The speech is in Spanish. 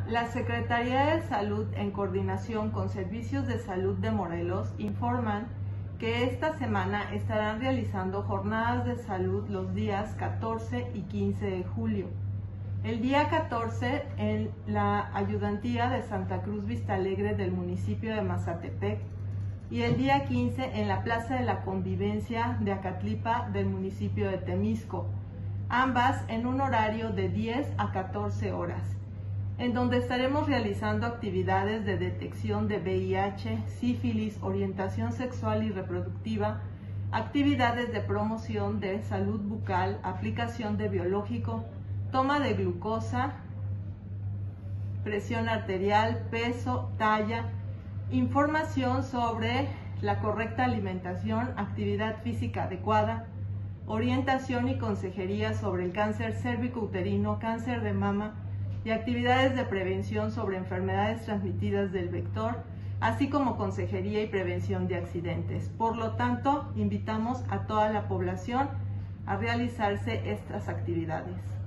La Secretaría de Salud, en coordinación con Servicios de Salud de Morelos, informan que esta semana estarán realizando jornadas de salud los días 14 y 15 de julio. El día 14 en la Ayudantía de Santa Cruz Vistalegre del municipio de Mazatepec y el día 15 en la Plaza de la Convivencia de Acatlipa del municipio de Temisco, ambas en un horario de 10 a 14 horas, en donde estaremos realizando actividades de detección de VIH, sífilis, orientación sexual y reproductiva, actividades de promoción de salud bucal, aplicación de biológico, toma de glucosa, presión arterial, peso, talla, información sobre la correcta alimentación, actividad física adecuada, orientación y consejería sobre el cáncer cérvico-uterino, cáncer de mama y actividades de prevención sobre enfermedades transmitidas del vector, así como consejería y prevención de accidentes. Por lo tanto, invitamos a toda la población a realizarse estas actividades.